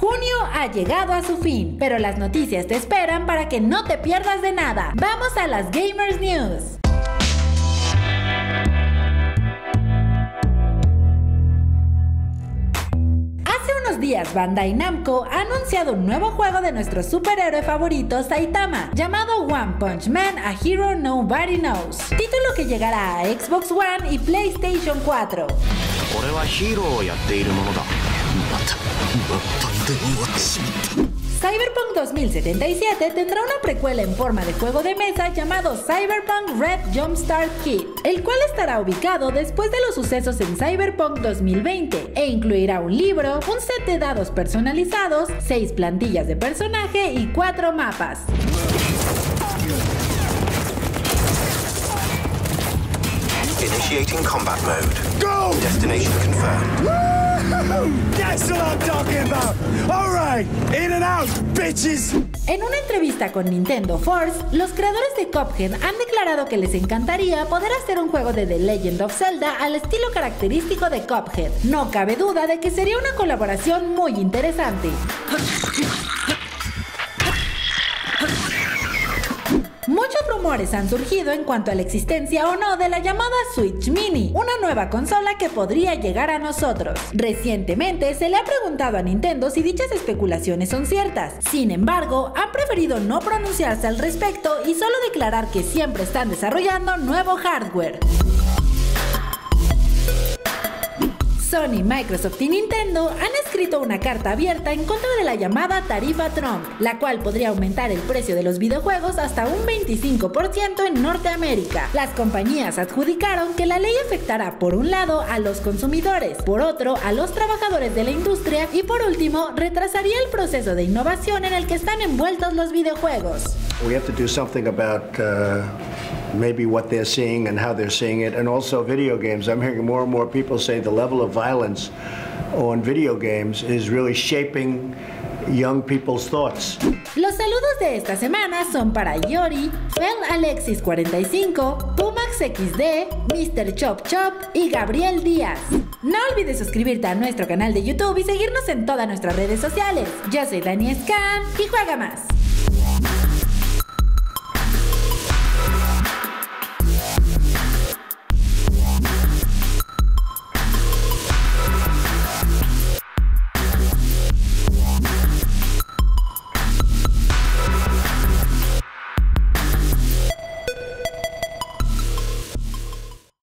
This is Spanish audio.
Junio ha llegado a su fin, pero las noticias te esperan para que no te pierdas de nada. ¡Vamos a las Gamers News! Días, Bandai Namco ha anunciado un nuevo juego de nuestro superhéroe favorito Saitama, llamado One Punch Man: A Hero Nobody Knows, título que llegará a Xbox One y PlayStation 4. Cyberpunk 2077 tendrá una precuela en forma de juego de mesa llamado Cyberpunk Red Jumpstart Kit, el cual estará ubicado después de los sucesos en Cyberpunk 2020 e incluirá un libro, un set de dados personalizados, 6 plantillas de personaje y 4 mapas. Initiating combat mode. Go! Destination confirmed. That's what I'm talking about. All right, in and out, bitches. En una entrevista con Nintendo Force, los creadores de Cuphead han declarado que les encantaría poder hacer un juego de The Legend of Zelda al estilo característico de Cuphead. No cabe duda de que sería una colaboración muy interesante. Muchos rumores han surgido en cuanto a la existencia o no de la llamada Switch Mini, una nueva consola que podría llegar a nosotros. Recientemente se le ha preguntado a Nintendo si dichas especulaciones son ciertas. Sin embargo, han preferido no pronunciarse al respecto y solo declarar que siempre están desarrollando nuevo hardware. Sony, Microsoft y Nintendo han escrito una carta abierta en contra de la llamada tarifa Trump, la cual podría aumentar el precio de los videojuegos hasta un 25% en Norteamérica. Las compañías adjudicaron que la ley afectará por un lado a los consumidores, por otro a los trabajadores de la industria y por último retrasaría el proceso de innovación en el que están envueltos los videojuegos. We have to do something about maybe what they're seeing and how they're seeing it, and also video games. I'm hearing more and more people say the level of violence on video games is really shaping young people's thoughts. Los saludos de esta semana son para Yori, FelAlexis45, Pumax XD, Mr. Chop Chop y Gabriel Díaz. No olvides suscribirte a nuestro canal de YouTube y seguirnos en todas nuestras redes sociales. Yo soy Dani Scan y juega más.